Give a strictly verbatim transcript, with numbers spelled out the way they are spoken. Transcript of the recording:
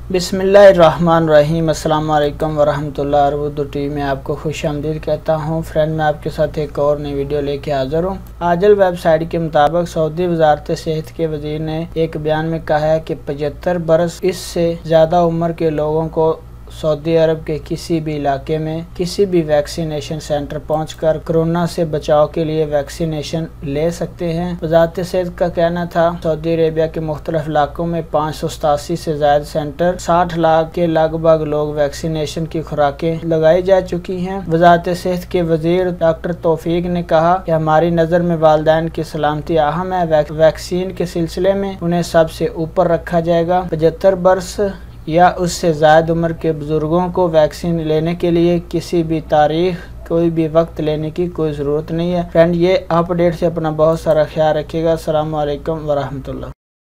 बिस्मिल्लाहिर्रहमानिर्रहीम। अस्सलाम वालेकुम वरहमतुल्लाहि उर्दू टीवी में आपको खुशामदीद कहता हूँ। फ्रेंड, मैं आपके साथ एक और नई वीडियो लेके हाज़िर हूँ। आजल वेबसाइट के मुताबिक सऊदी वजारत सेहत के वजीर ने एक बयान में कहा है कि पचहत्तर बरस इससे ज़्यादा उम्र के लोगों को सऊदी अरब के किसी भी इलाके में किसी भी वैक्सीनेशन सेंटर पहुंचकर कोरोना से बचाव के लिए वैक्सीनेशन ले सकते हैं। वजारत सेहत का कहना था सऊदी अरेबिया के मुख्तलिफ इलाकों में पाँच सौ सतासी से ज्यादा सेंटर, साठ लाख के लगभग लोग वैक्सीनेशन की खुराकें लगाई जा चुकी हैं। वजारत सेहत के वजीर डॉक्टर तौफीक ने कहा कि हमारी नज़र में वालिदैन की सलामती अहम है। वैक्सीन के सिलसिले में उन्हें सबसे ऊपर रखा जाएगा। पचहत्तर बरस या उससे ज़्यादा उम्र के बुजुर्गों को वैक्सीन लेने के लिए किसी भी तारीख कोई भी वक्त लेने की कोई ज़रूरत नहीं है। फ्रेंड, ये अपडेट से अपना बहुत सारा ख्याल रखिएगा। अस्सलाम वालेकुम वरहमतुल्लाह।